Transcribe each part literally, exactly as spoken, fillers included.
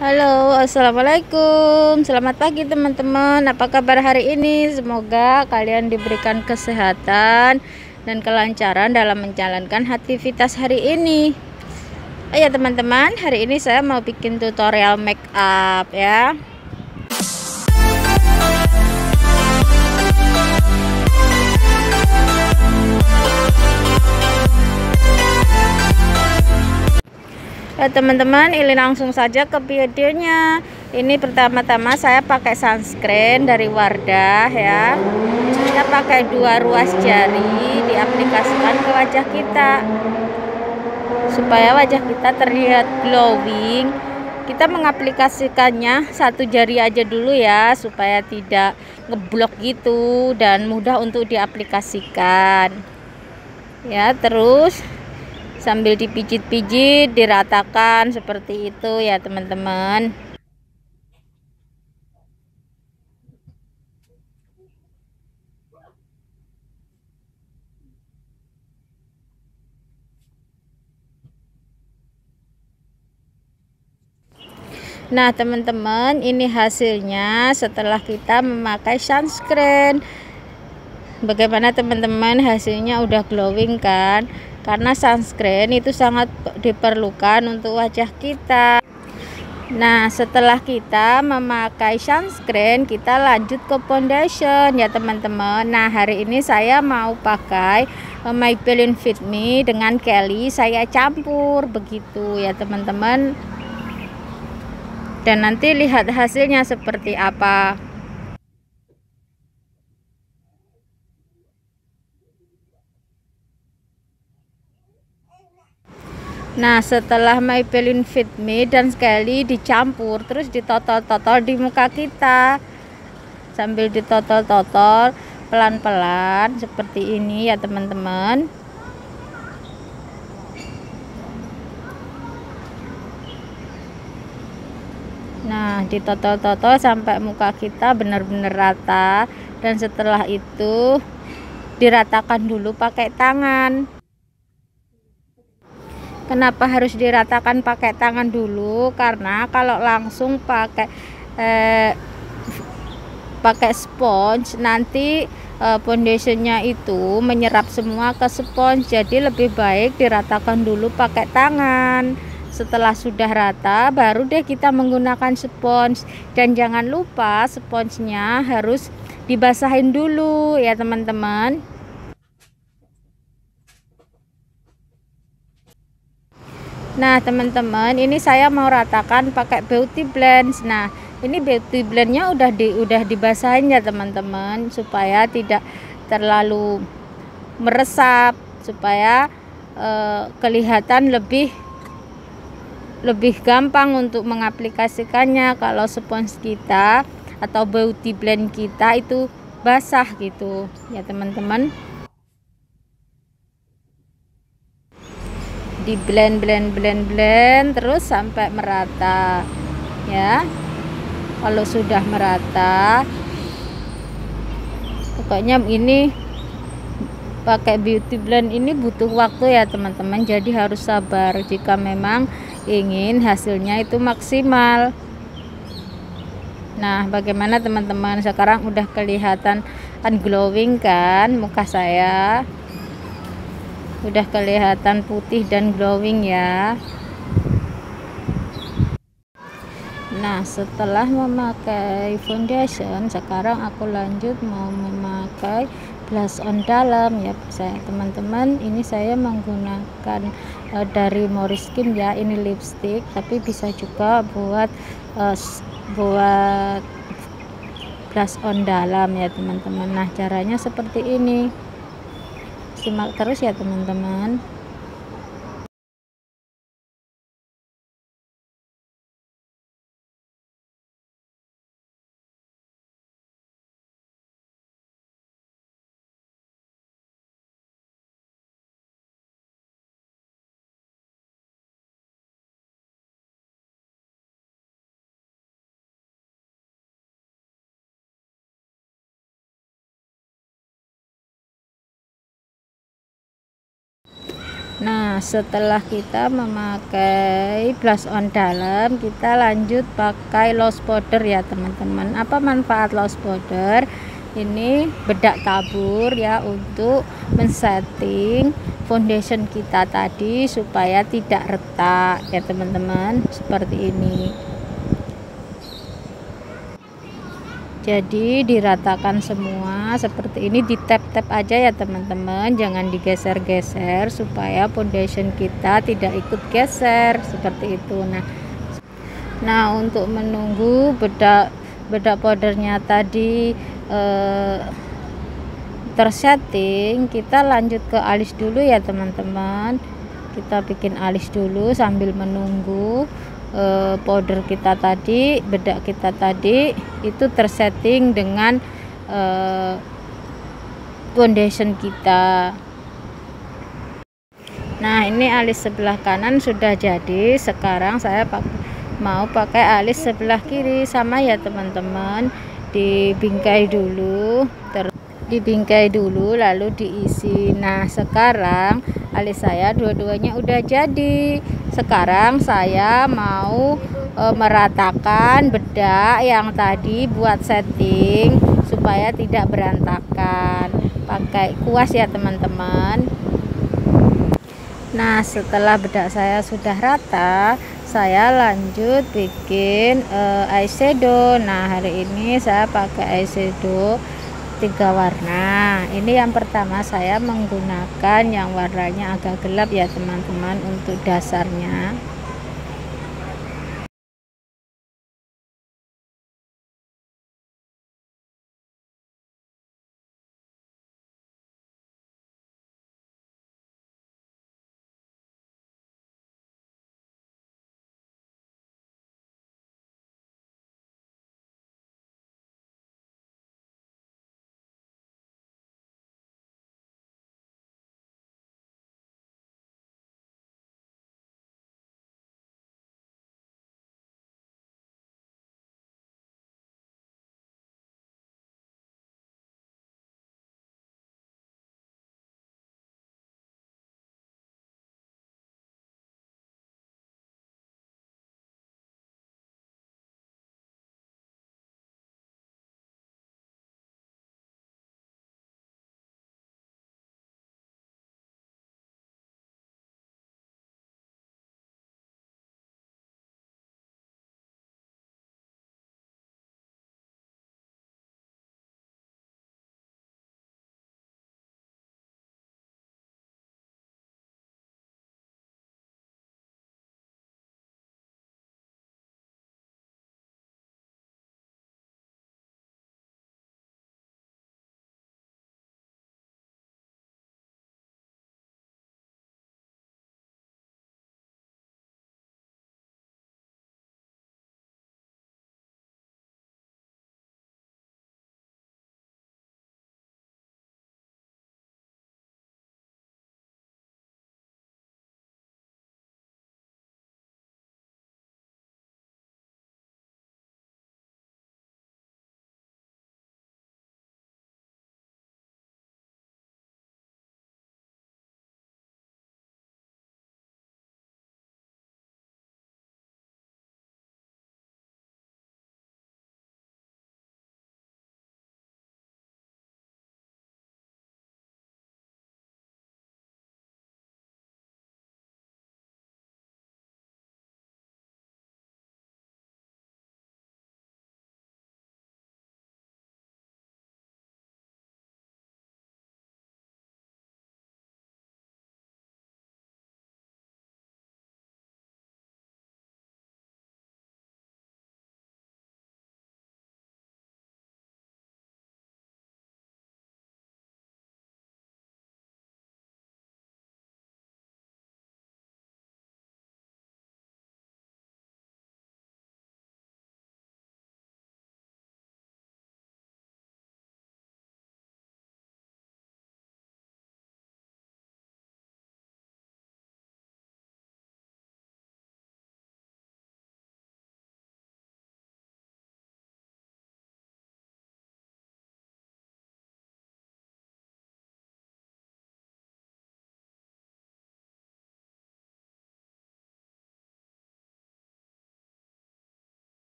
Halo, assalamualaikum. Selamat pagi teman-teman. Apa kabar hari ini? Semoga kalian diberikan kesehatan dan kelancaran dalam menjalankan aktivitas hari ini. Oh ya teman-teman, hari ini saya mau bikin tutorial make up ya. Ya teman-teman, ini langsung saja ke videonya. Ini pertama-tama saya pakai sunscreen dari Wardah ya. Kita pakai dua ruas jari, diaplikasikan ke wajah kita supaya wajah kita terlihat glowing. Kita mengaplikasikannya satu jari aja dulu ya, supaya tidak ngeblok gitu dan mudah untuk diaplikasikan ya. Terus sambil dipijit-pijit, diratakan seperti itu ya teman-teman. Nah teman-teman, ini hasilnya setelah kita memakai sunscreen. Bagaimana teman-teman, hasilnya udah glowing kan? Karena sunscreen itu sangat diperlukan untuk wajah kita. Nah setelah kita memakai sunscreen, kita lanjut ke foundation ya teman-teman. Nah hari ini saya mau pakai Maybelline Fit Me dengan Kelly, saya campur begitu ya teman-teman. Dan nanti lihat hasilnya seperti apa. Nah setelah Maybelline Fit Me dan sekali dicampur, terus ditotol-totol di muka kita sambil ditotol-totol pelan-pelan seperti ini ya teman-teman. Nah ditotol-totol sampai muka kita benar-benar rata, dan setelah itu diratakan dulu pakai tangan. Kenapa harus diratakan pakai tangan dulu? Karena kalau langsung pakai eh, pakai spons, nanti eh, foundationnya itu menyerap semua ke spons. Jadi lebih baik diratakan dulu pakai tangan. Setelah sudah rata, baru deh kita menggunakan spons. Dan jangan lupa sponsnya harus dibasahin dulu ya teman-teman. Nah teman-teman, ini saya mau ratakan pakai beauty blend. Nah ini beauty blendnya udah di udah dibasahin ya teman-teman, supaya tidak terlalu meresap, supaya eh, kelihatan lebih lebih gampang untuk mengaplikasikannya kalau spons kita atau beauty blend kita itu basah gitu ya teman-teman. Di blend blend blend blend terus sampai merata ya. Kalau sudah merata, pokoknya ini pakai beauty blend ini butuh waktu ya teman-teman, jadi harus sabar jika memang ingin hasilnya itu maksimal. Nah bagaimana teman-teman, sekarang udah kelihatan glowing kan muka saya, udah kelihatan putih dan glowing ya. Nah setelah memakai foundation, sekarang aku lanjut mau memakai blush on dalam ya saya teman-teman. Ini saya menggunakan uh, dari Moriskin ya, ini lipstick, tapi bisa juga buat uh, buat blush on dalam ya teman-teman. Nah caranya seperti ini, simak terus ya teman-teman. Nah, setelah kita memakai blush on dalam, kita lanjut pakai loose powder ya teman-teman. Apa manfaat loose powder? Ini bedak tabur ya, untuk men-setting foundation kita tadi supaya tidak retak ya teman-teman, seperti ini. Jadi diratakan semua seperti ini, di tap-tap aja ya teman-teman, jangan digeser-geser supaya foundation kita tidak ikut geser seperti itu. Nah, nah untuk menunggu bedak bedak powdernya tadi eh, tersetting, kita lanjut ke alis dulu ya teman-teman. Kita bikin alis dulu sambil menunggu Uh, powder kita tadi, bedak kita tadi itu tersetting dengan uh, foundation kita. Nah, ini alis sebelah kanan sudah jadi. Sekarang saya pak mau pakai alis sebelah kiri, sama ya teman-teman. Dibingkai dulu, terus dibingkai dulu lalu diisi. Nah, sekarang alis saya dua-duanya udah jadi. Sekarang saya mau e, meratakan bedak yang tadi buat setting supaya tidak berantakan. Pakai kuas ya teman-teman. Nah, setelah bedak saya sudah rata, saya lanjut bikin e, eyeshadow. Nah, hari ini saya pakai eyeshadow tiga warna. Ini yang pertama saya menggunakan yang warnanya agak gelap ya teman-teman untuk dasarnya.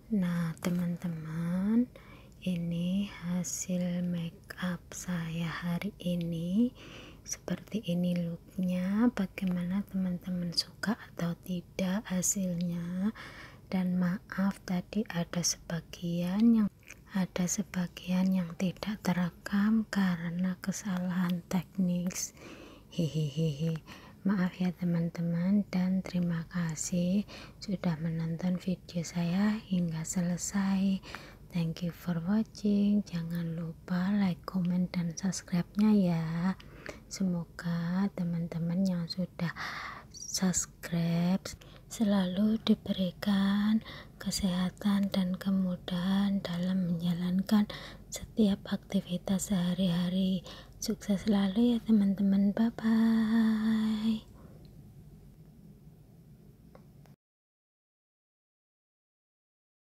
Nah teman-teman, ini hasil make up saya hari ini. Seperti ini looknya. Bagaimana teman-teman, suka atau tidak hasilnya? Dan maaf tadi ada sebagian yang ada sebagian yang tidak terekam karena kesalahan teknis. Hehehe. Maaf ya teman-teman, dan terima kasih sudah menonton video saya hingga selesai. Thank you for watching. Jangan lupa like, comment, dan subscribe-nya ya. Semoga teman-teman yang sudah subscribe selalu diberikan kesehatan dan kemudahan dalam menjalankan setiap aktivitas sehari-hari. Sukses selalu ya teman-teman. Bye bye.